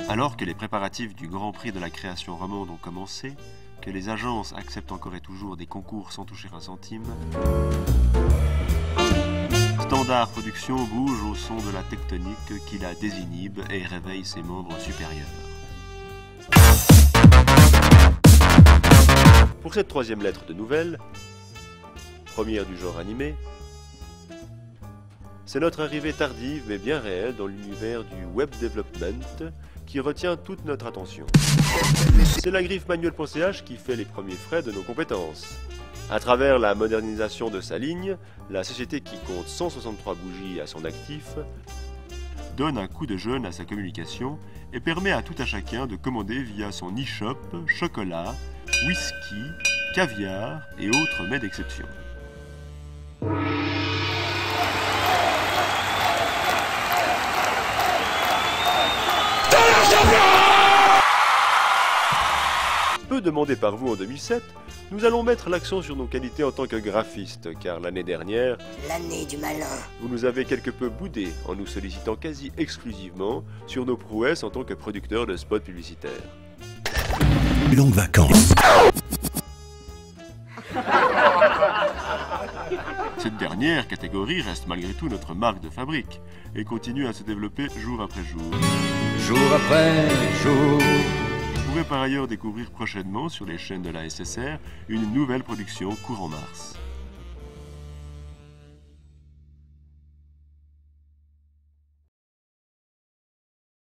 Alors que les préparatifs du Grand Prix de la création romande ont commencé, que les agences acceptent encore et toujours des concours sans toucher un centime, Standard Production bouge au son de la tectonique qui la désinhibe et réveille ses membres supérieurs. Pour cette troisième lettre de nouvelle, première du genre animé, c'est notre arrivée tardive mais bien réelle dans l'univers du web development qui retient toute notre attention. C'est la griffe manuel.ch qui fait les premiers frais de nos compétences. À travers la modernisation de sa ligne, la société qui compte 163 bougies à son actif donne un coup de jeune à sa communication et permet à tout un chacun de commander via son e-shop chocolat, whisky, caviar et autres mets d'exception. Peu demandé par vous en 2007, nous allons mettre l'accent sur nos qualités en tant que graphistes, car l'année dernière, l'année du malin, vous nous avez quelque peu boudé en nous sollicitant quasi exclusivement sur nos prouesses en tant que producteurs de spots publicitaires. Longues vacances. Cette dernière catégorie reste malgré tout notre marque de fabrique et continue à se développer jour après jour. Jour après jour. Vous pourrez par ailleurs découvrir prochainement sur les chaînes de la SSR une nouvelle production courant mars.